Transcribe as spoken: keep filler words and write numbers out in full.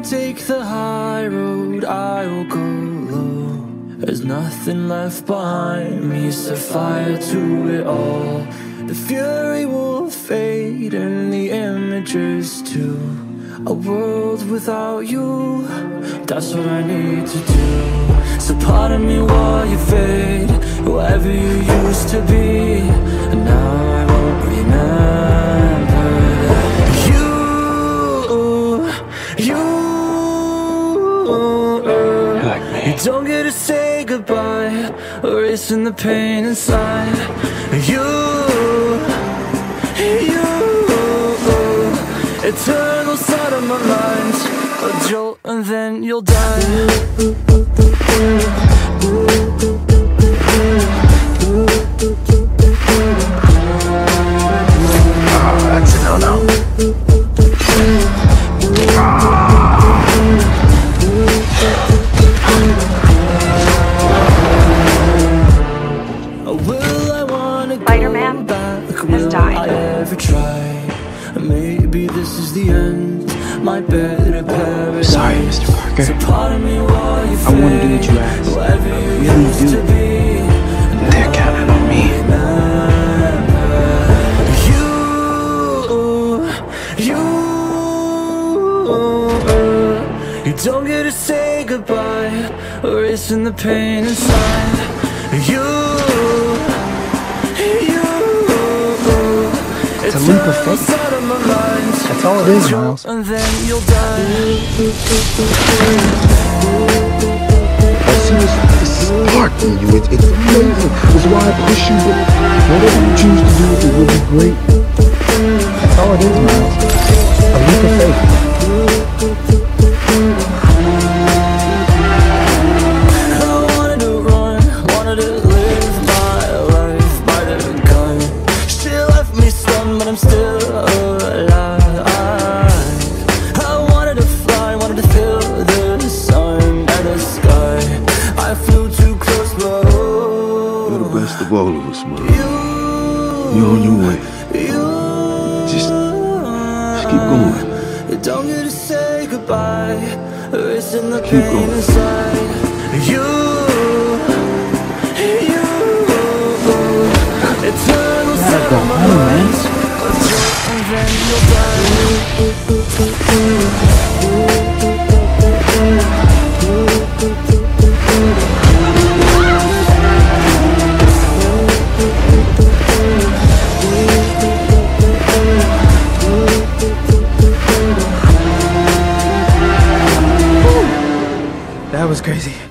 will take the high road, I will go low. There's nothing left behind me, set fire to it all. The fury will fade and the images too. A world without you, that's what I need to do. So pardon me while you fade, whoever you used to be, and now I won't remember. You, you, like me. You don't get to say goodbye, erasing the pain inside. You, you, eternal side of my mind, a jolt and then you'll die. Oh, that's a no-no. Will I wanna go Spider-Man back? has Will died. I ever try? Maybe this is the end, my better paradise. Sorry, Mister Parker. So pardon me while you I want to do what you asked. I really do. They're counting on me. You, you, you don't get to say goodbye, erasing the pain inside. You, you, It's a leap of faith. That's all it is, Miles. And then you'll die. I see this, this spark in you. It, it's amazing. That's why I push you. But whatever you choose to do, it will be great. That's all it is, Miles. A leap of faith. I wanted to run, wanted to live my life by the gun. She left me stunned, but I'm still alive. I wanted to fly, wanted to feel the sun and the sky. I flew too close, but oh, You're the best of all of us, man. you, You're on your way. you, Just, just keep going. you don't get to say goodbye, erasing the Keep pain going. inside. You, you, eternal set of my mind, and then you'll die. That was crazy.